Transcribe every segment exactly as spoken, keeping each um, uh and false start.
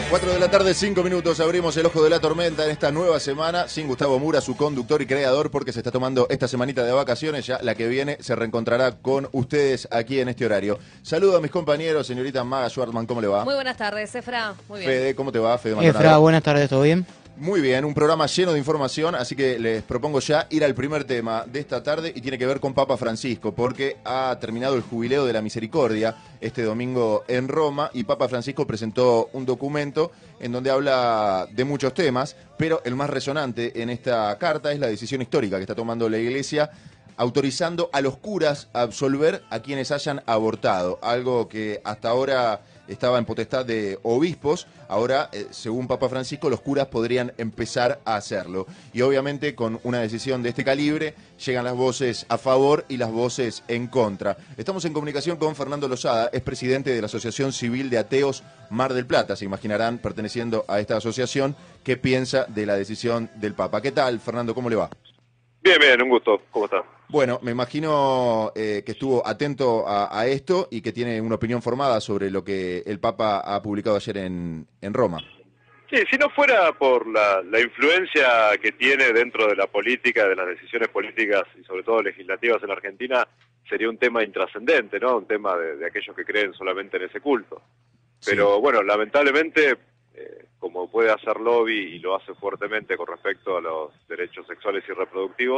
cuatro de la tarde, cinco minutos, abrimos el ojo de la tormenta en esta nueva semana, sin Gustavo Mura, su conductor y creador, porque se está tomando esta semanita de vacaciones, ya la que viene se reencontrará con ustedes aquí en este horario. Saludo a mis compañeros, señorita Maga Schwartzman, ¿cómo le va? Muy buenas tardes, Efra, muy bien. Fede, ¿cómo te va? Fede Maldonado. Efra, buenas tardes, ¿todo bien? Muy bien, un programa lleno de información, así que les propongo ya ir al primer tema de esta tarde y tiene que ver con Papa Francisco, porque ha terminado el Jubileo de la Misericordia este domingo en Roma y Papa Francisco presentó un documento en donde habla de muchos temas, pero el más resonante en esta carta es la decisión histórica que está tomando la Iglesia autorizando a los curas a absolver a quienes hayan abortado, algo que hasta ahora estaba en potestad de obispos. Ahora, eh, según Papa Francisco, los curas podrían empezar a hacerlo. Y obviamente con una decisión de este calibre llegan las voces a favor y las voces en contra. Estamos en comunicación con Fernando Lozada, es presidente de la Asociación Civil de Ateos Mar del Plata. Se imaginarán, perteneciendo a esta asociación, qué piensa de la decisión del Papa. ¿Qué tal, Fernando? ¿Cómo le va? Bien, bien, un gusto. ¿Cómo está? Bueno, me imagino eh, que estuvo atento a, a esto y que tiene una opinión formada sobre lo que el Papa ha publicado ayer en, en Roma. Sí, si no fuera por la, la influencia que tiene dentro de la política, de las decisiones políticas y sobre todo legislativas en Argentina, sería un tema intrascendente, ¿no? Un tema de, de aquellos que creen solamente en ese culto. Pero Sí. bueno, lamentablemente, eh, como puede hacer lobby y lo hace fuertemente con respecto a los derechos sexuales y reproductivos,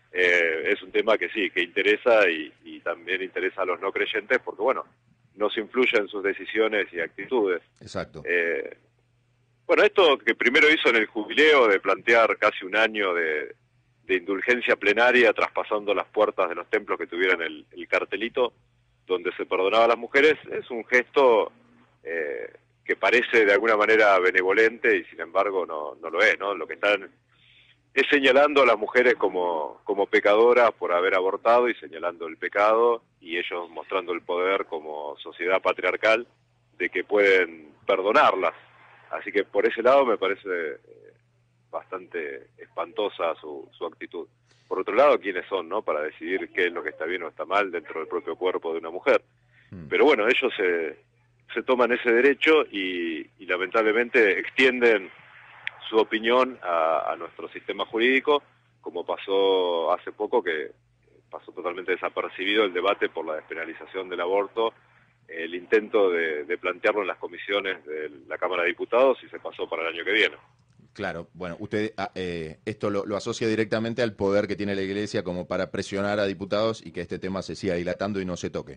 Eh, es un tema que sí, que interesa y, y también interesa a los no creyentes porque, bueno, nos influye en sus decisiones y actitudes. Exacto. Eh, bueno, esto que primero hizo en el jubileo de plantear casi un año de, de indulgencia plenaria traspasando las puertas de los templos que tuvieran el, el cartelito donde se perdonaba a las mujeres, es un gesto eh, que parece de alguna manera benevolente y sin embargo no, no lo es, ¿no? Lo que están es señalando a las mujeres como, como pecadoras por haber abortado y señalando el pecado y ellos mostrando el poder como sociedad patriarcal de que pueden perdonarlas. Así que por ese lado me parece eh, bastante espantosa su, su actitud. Por otro lado, ¿quiénes son, no? Para decidir qué es lo que está bien o está mal dentro del propio cuerpo de una mujer. Mm. Pero bueno, ellos se, se toman ese derecho y, y lamentablemente extienden su opinión a, a nuestro sistema jurídico, como pasó hace poco, que pasó totalmente desapercibido el debate por la despenalización del aborto, el intento de, de plantearlo en las comisiones de la Cámara de Diputados y se pasó para el año que viene. Claro, bueno, usted eh, esto lo, lo asocia directamente al poder que tiene la Iglesia como para presionar a diputados y que este tema se siga dilatando y no se toque.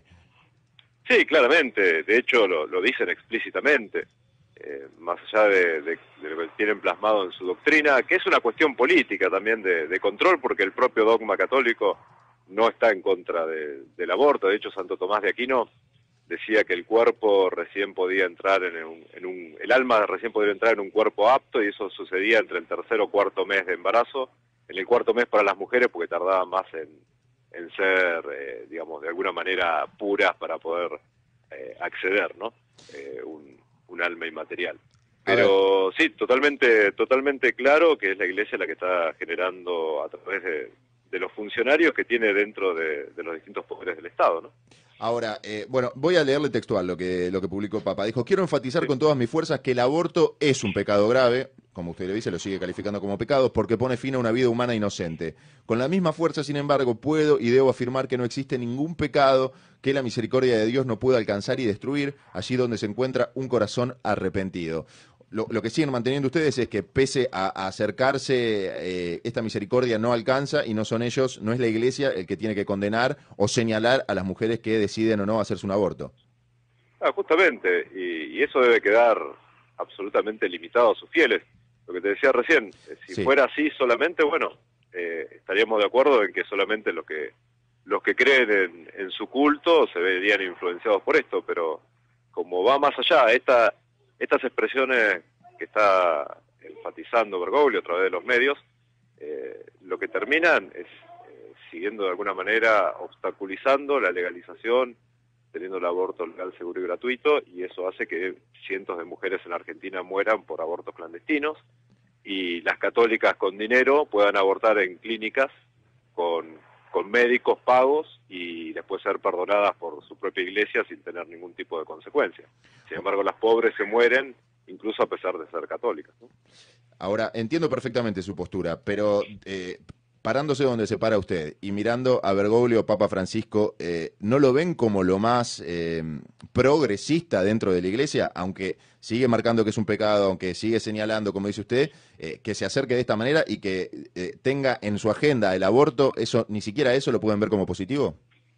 Sí, claramente, de hecho lo, lo dicen explícitamente. Eh, más allá de, de, de lo que tienen plasmado en su doctrina, que es una cuestión política también de, de control, porque el propio dogma católico no está en contra de, del aborto. De hecho, Santo Tomás de Aquino decía que el cuerpo recién podía entrar en un, en un, el alma recién podía entrar en un cuerpo apto, y eso sucedía entre el tercer o cuarto mes de embarazo. En el cuarto mes para las mujeres, porque tardaban más en, en ser, eh, digamos, de alguna manera puras para poder eh, acceder, ¿no? Eh, un, un alma inmaterial. Pero sí, totalmente totalmente claro que es la Iglesia la que está generando a través de, de los funcionarios que tiene dentro de, de los distintos poderes del Estado, ¿no? Ahora, eh, bueno, voy a leerle textual lo que, lo que publicó Papa. Dijo, quiero enfatizar Sí. con todas mis fuerzas que el aborto es un pecado grave, como usted le dice, lo sigue calificando como pecado, porque pone fin a una vida humana inocente. Con la misma fuerza, sin embargo, puedo y debo afirmar que no existe ningún pecado que la misericordia de Dios no pueda alcanzar y destruir allí donde se encuentra un corazón arrepentido. Lo, lo que siguen manteniendo ustedes es que pese a, a acercarse, eh, esta misericordia no alcanza y no son ellos, no es la Iglesia el que tiene que condenar o señalar a las mujeres que deciden o no hacerse un aborto. Ah, justamente, y, y eso debe quedar absolutamente limitado a sus fieles. Lo que te decía recién, eh, si Sí. fuera así solamente, bueno, eh, estaríamos de acuerdo en que solamente los que los que creen en, en su culto se verían influenciados por esto, pero como va más allá, esta, estas expresiones que está enfatizando Bergoglio a través de los medios, eh, lo que terminan es eh, siguiendo de alguna manera obstaculizando la legalización, teniendo el aborto legal, seguro y gratuito, y eso hace que cientos de mujeres en Argentina mueran por abortos clandestinos, y las católicas con dinero puedan abortar en clínicas con, con médicos pagos y después ser perdonadas por su propia iglesia sin tener ningún tipo de consecuencia. Sin embargo, las pobres se mueren incluso a pesar de ser católicas, ¿no? Ahora, entiendo perfectamente su postura, pero eh, parándose donde se para usted y mirando a Bergoglio, Papa Francisco, eh, ¿no lo ven como lo más eh, progresista dentro de la Iglesia? Aunque sigue marcando que es un pecado, aunque sigue señalando, como dice usted, eh, que se acerque de esta manera y que eh, tenga en su agenda el aborto, eso ni siquiera eso lo pueden ver como positivo.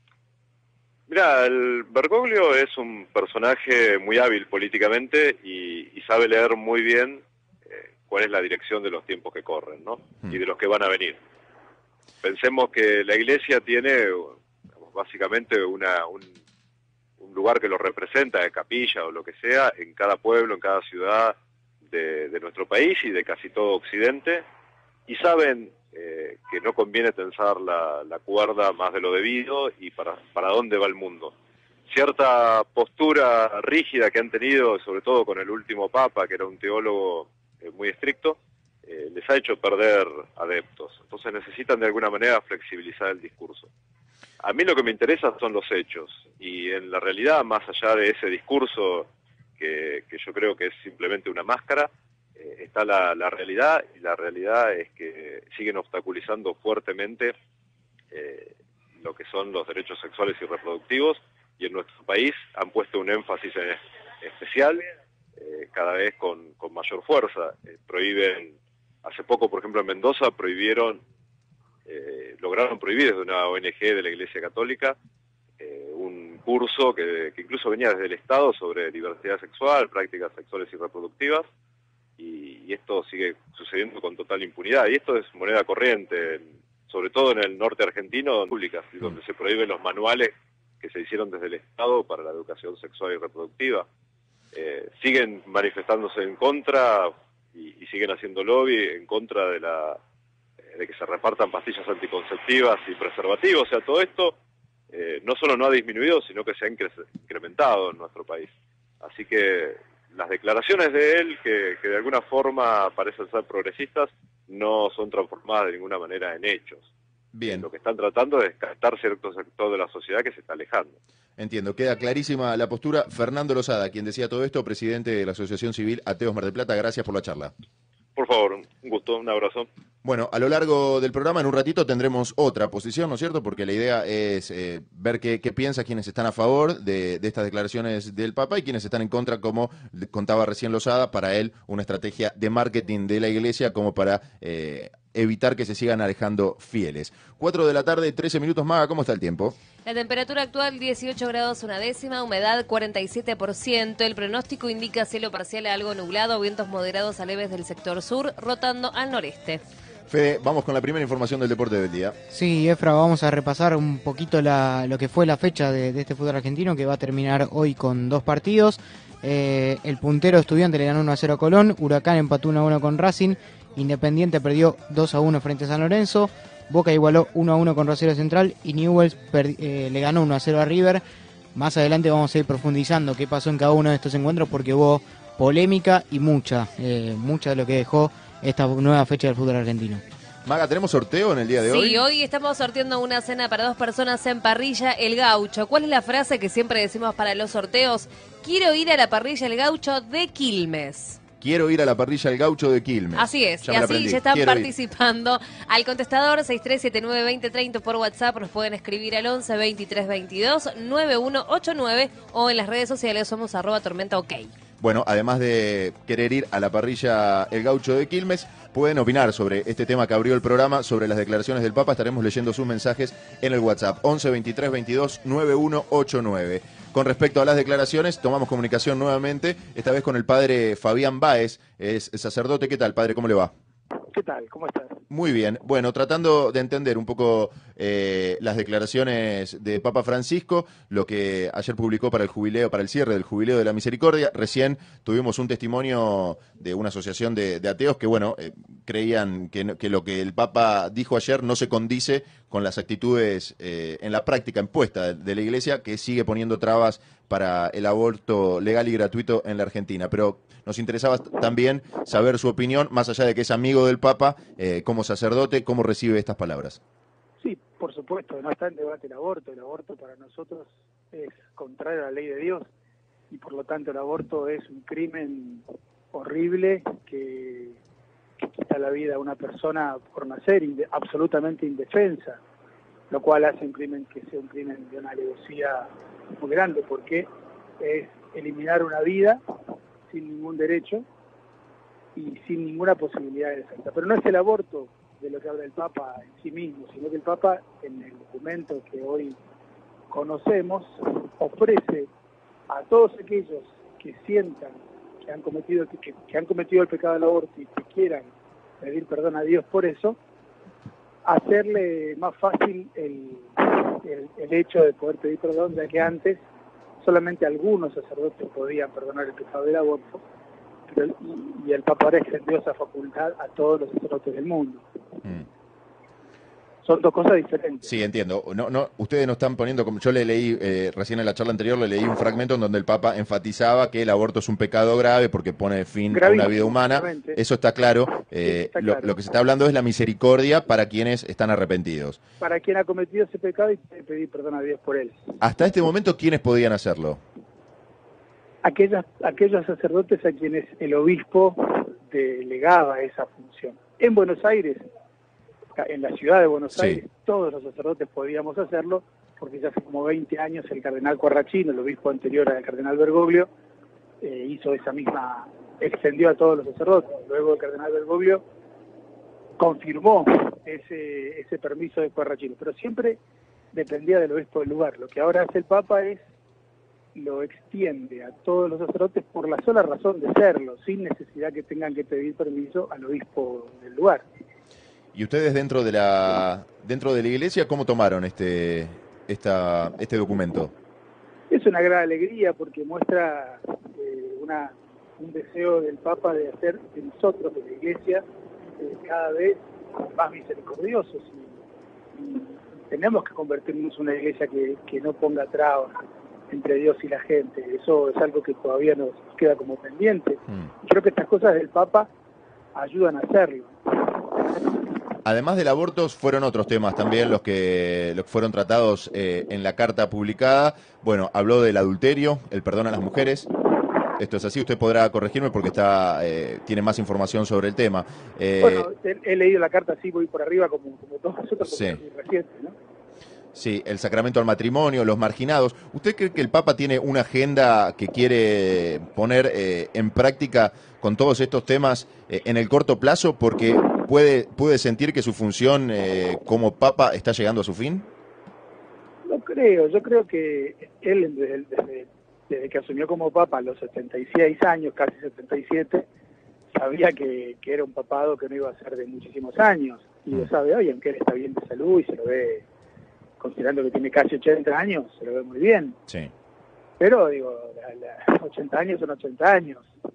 Mira, el Bergoglio es un personaje muy hábil políticamente y, y sabe leer muy bien eh, cuál es la dirección de los tiempos que corren, ¿no? Hmm. Y de los que van a venir. Pensemos que la Iglesia tiene, digamos, básicamente una, un, un lugar que lo representa, de capilla o lo que sea, en cada pueblo, en cada ciudad de, de nuestro país y de casi todo Occidente, y saben eh, que no conviene tensar la, la cuerda más de lo debido y para, para dónde va el mundo. Cierta postura rígida que han tenido, sobre todo con el último Papa, que era un teólogo eh, muy estricto, eh, les ha hecho perder adeptos. Entonces necesitan de alguna manera flexibilizar el discurso. A mí lo que me interesa son los hechos, y en la realidad, más allá de ese discurso que, que yo creo que es simplemente una máscara, eh, está la, la realidad, y la realidad es que siguen obstaculizando fuertemente eh, lo que son los derechos sexuales y reproductivos, y en nuestro país han puesto un énfasis en especial, eh, cada vez con, con mayor fuerza. Eh, prohíben, hace poco, por ejemplo, en Mendoza, prohibieron Eh, lograron prohibir desde una O N G de la Iglesia Católica eh, un curso que, que incluso venía desde el Estado sobre diversidad sexual, prácticas sexuales y reproductivas, y, y esto sigue sucediendo con total impunidad, y esto es moneda corriente, en, sobre todo en el norte argentino, públicas, donde se prohíben los manuales que se hicieron desde el Estado para la educación sexual y reproductiva. Eh, siguen manifestándose en contra y, y siguen haciendo lobby en contra de la de que se repartan pastillas anticonceptivas y preservativos. O sea, todo esto eh, no solo no ha disminuido, sino que se ha incrementado en nuestro país. Así que las declaraciones de él, que, que de alguna forma parecen ser progresistas, no son transformadas de ninguna manera en hechos. Bien. Eh, lo que están tratando es captar cierto sector de la sociedad que se está alejando. Entiendo, queda clarísima la postura. Fernando Lozada, quien decía todo esto, presidente de la Asociación Civil Ateos Mar del Plata, gracias por la charla. Por favor, un gusto, un abrazo. Bueno, a lo largo del programa, en un ratito, tendremos otra posición, ¿no es cierto? Porque la idea es eh, ver qué, qué piensa quienes están a favor de, de estas declaraciones del Papa y quienes están en contra, como contaba recién Lozada, para él una estrategia de marketing de la Iglesia como para eh, evitar que se sigan alejando fieles. Cuatro de la tarde, trece minutos. Maga, ¿cómo está el tiempo? La temperatura actual dieciocho grados una décima, humedad cuarenta y siete por ciento. El pronóstico indica cielo parcial a algo nublado, vientos moderados a leves del sector sur, rotando al noreste. Fede, vamos con la primera información del deporte del día. Sí, Efra, vamos a repasar un poquito la, lo que fue la fecha de, de este fútbol argentino, que va a terminar hoy con dos partidos. Eh, el puntero Estudiante le ganó uno a cero a Colón, Huracán empató uno a uno con Racing, Independiente perdió dos a uno frente a San Lorenzo, Boca igualó uno a uno con Rosario Central y Newell's eh, le ganó uno a cero a River. Más adelante vamos a ir profundizando qué pasó en cada uno de estos encuentros, porque hubo polémica y mucha, eh, mucha de lo que dejó esta nueva fecha del fútbol argentino. Maga, ¿tenemos sorteo en el día de sí, hoy? Sí, hoy estamos sorteando una cena para dos personas en Parrilla El Gaucho. ¿Cuál es la frase que siempre decimos para los sorteos? Quiero ir a la Parrilla El Gaucho de Quilmes. Quiero ir a la Parrilla El Gaucho de Quilmes. Así es, ya y así ya están Quiero participando. Ir. Al contestador seis tres siete nueve dos cero tres cero por WhatsApp nos pueden escribir al once veintitrés veintidós noventa y uno ochenta y nueve o en las redes sociales somos arroba tormenta ok. Bueno, además de querer ir a la Parrilla El Gaucho de Quilmes, pueden opinar sobre este tema que abrió el programa, sobre las declaraciones del Papa. Estaremos leyendo sus mensajes en el WhatsApp once veintitrés veintidós noventa y uno ochenta y nueve. Con respecto a las declaraciones, tomamos comunicación nuevamente, esta vez con el padre Fabián Báez, es sacerdote. ¿Qué tal, padre? ¿Cómo le va? ¿Qué tal? ¿Cómo estás? Muy bien. Bueno, tratando de entender un poco eh, las declaraciones de Papa Francisco, lo que ayer publicó para el jubileo, para el cierre del Jubileo de la Misericordia. Recién tuvimos un testimonio de una asociación de, de ateos que, bueno, eh, creían que, que lo que el Papa dijo ayer no se condice con las actitudes eh, en la práctica impuesta de, de la Iglesia, que sigue poniendo trabas para el aborto legal y gratuito en la Argentina. Pero nos interesaba también saber su opinión, más allá de que es amigo del Papa, eh, como sacerdote, cómo recibe estas palabras. Sí, por supuesto, no está en debate el aborto. El aborto para nosotros es contrario a la ley de Dios y por lo tanto el aborto es un crimen horrible que, que quita la vida a una persona por nacer inde, absolutamente indefensa, lo cual hace un crimen que sea un crimen de una alevosía muy grande, porque es eliminar una vida sin ningún derecho y sin ninguna posibilidad de defensa. Pero no es el aborto de lo que habla el Papa en sí mismo, sino que el Papa, en el documento que hoy conocemos, ofrece a todos aquellos que sientan que han cometido que, que han cometido el pecado del aborto y que quieran pedir perdón a Dios por eso, hacerle más fácil el, el, el hecho de poder pedir perdón, ya que antes solamente algunos sacerdotes podían perdonar el pecado del aborto, pero, y, y el Papa ahora extendió esa facultad a todos los sacerdotes del mundo. Mm. Son dos cosas diferentes. Sí, entiendo. No, no, ustedes no están poniendo, como yo le leí eh, recién en la charla anterior, le leí un fragmento en donde el Papa enfatizaba que el aborto es un pecado grave porque pone fin Gravísimo, a una vida humana. Eso está claro. Eh, está claro. Lo, lo que se está hablando es la misericordia para quienes están arrepentidos. Para quien ha cometido ese pecado y pedir perdón a Dios por él. Hasta este momento, ¿quiénes podían hacerlo? Aquellos, aquellos sacerdotes a quienes el obispo delegaba esa función. En Buenos Aires, en la ciudad de Buenos sí. Aires, todos los sacerdotes podíamos hacerlo, porque ya hace como veinte años el cardenal Corrachino, el obispo anterior al cardenal Bergoglio, eh, hizo esa misma, extendió a todos los sacerdotes. Luego el cardenal Bergoglio confirmó ese, ese permiso de Corrachino, pero siempre dependía del obispo del lugar. Lo que ahora hace el Papa es lo extiende a todos los sacerdotes por la sola razón de serlo, sin necesidad que tengan que pedir permiso al obispo del lugar. ¿Y ustedes dentro de la dentro de la iglesia cómo tomaron este esta este documento? Es una gran alegría porque muestra eh, una un deseo del Papa de hacer de nosotros, de la iglesia, eh, cada vez más misericordiosos. Y, y tenemos que convertirnos en una iglesia que, que no ponga trabas entre Dios y la gente. Eso es algo que todavía nos queda como pendiente. Mm. Creo que estas cosas del Papa ayudan a hacerlo. Además del aborto, fueron otros temas también los que, los que fueron tratados eh, en la carta publicada. Bueno, habló del adulterio, el perdón a las mujeres. Esto es así, usted podrá corregirme porque está eh, tiene más información sobre el tema. Eh, bueno, he, he leído la carta así, voy por arriba como, como todos nosotros, sí. Como reciente, ¿no? Sí, el sacramento al matrimonio, los marginados. ¿Usted cree que el Papa tiene una agenda que quiere poner eh, en práctica con todos estos temas eh, en el corto plazo? Porque puede, puede sentir que su función eh, como Papa está llegando a su fin. No creo, yo creo que él desde, desde, desde que asumió como Papa a los setenta y seis años, casi setenta y siete, sabía que, que era un papado que no iba a ser de muchísimos años. Y lo sabe hoy, aunque él está bien de salud y se lo ve, considerando que tiene casi ochenta años, se lo ve muy bien. Sí. Pero, digo, la, la, ochenta años son ochenta años.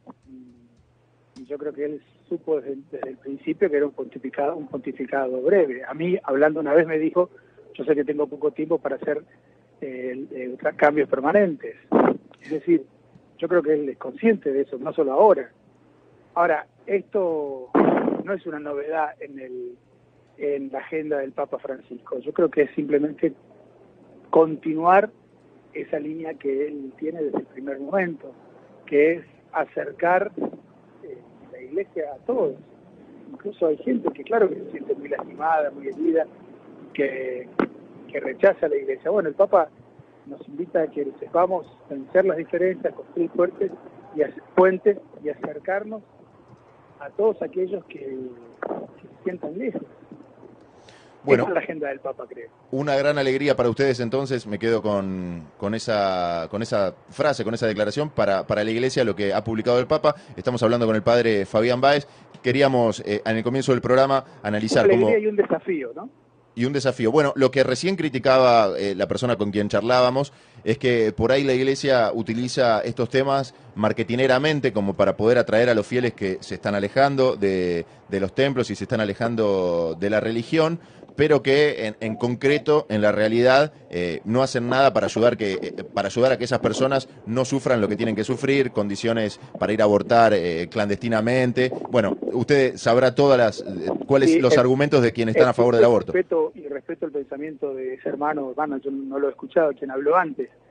Y yo creo que él supo desde, desde el principio que era un pontificado, un pontificado breve. A mí, hablando una vez, me dijo, yo sé que tengo poco tiempo para hacer eh, eh, cambios permanentes. Es decir, yo creo que él es consciente de eso, no solo ahora. Ahora, esto no es una novedad en el en la agenda del Papa Francisco. Yo creo que es simplemente continuar esa línea que él tiene desde el primer momento, que es acercar eh, la iglesia a todos. Incluso hay gente que claro que se siente muy lastimada, muy herida, que, que rechaza a la iglesia. Bueno, el Papa nos invita a que sepamos vencer las diferencias, construir fuertes y hacer puentes y acercarnos a todos aquellos que, que se sientan lejos. Bueno, esa es la agenda del Papa, creo. Una gran alegría para ustedes, entonces, me quedo con, con, esa, con esa frase, con esa declaración para, para la Iglesia, lo que ha publicado el Papa. Estamos hablando con el padre Fabián Báez. Queríamos, eh, en el comienzo del programa, analizar una cómo... alegría y un desafío, ¿no? Y un desafío. Bueno, lo que recién criticaba eh, la persona con quien charlábamos es que por ahí la Iglesia utiliza estos temas marketineramente como para poder atraer a los fieles que se están alejando de, de los templos y se están alejando de la religión, pero que en, en concreto, en la realidad, eh, no hacen nada para ayudar, que, eh, para ayudar a que esas personas no sufran lo que tienen que sufrir, condiciones para ir a abortar eh, clandestinamente. Bueno, usted sabrá todas las eh, cuáles sí, los el, argumentos de quienes están a favor del aborto. Respeto, y respeto el pensamiento de ese hermano, hermano, yo no lo he escuchado, quien habló antes,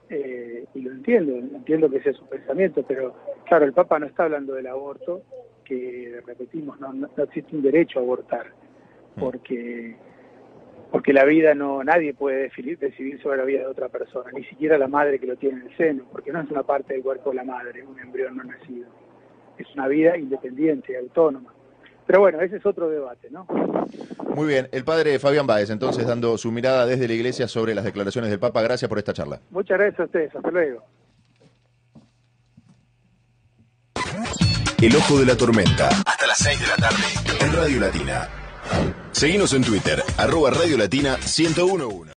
eh, y lo entiendo, entiendo que ese es su pensamiento, pero claro, el Papa no está hablando del aborto, que repetimos, no, no existe un derecho a abortar, porque porque la vida no, nadie puede decidir, decidir sobre la vida de otra persona, ni siquiera la madre que lo tiene en el seno, porque no es una parte del cuerpo de la madre, un embrión no nacido, es una vida independiente, autónoma. Pero bueno, ese es otro debate, ¿no? Muy bien, el padre Fabián Báez, entonces, dando su mirada desde la Iglesia sobre las declaraciones del Papa. Gracias por esta charla. Muchas gracias a ustedes, hasta luego. El Ojo de la Tormenta, hasta las seis de la tarde, en Radio Latina. Seguinos en Twitter, arroba Radio Latina ciento uno punto uno.